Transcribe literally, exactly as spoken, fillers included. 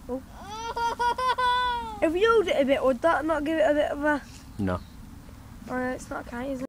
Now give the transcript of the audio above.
Oh. If you hold it a bit, would that not give it a bit of a... No. Or it's not kite, is it?